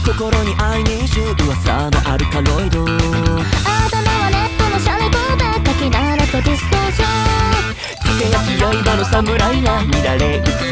心に愛にしゅ噂のアルカロイド。頭はネットのシャレとべかき鳴らすディストーション。 つけ焼き刃の侍が乱れ打つ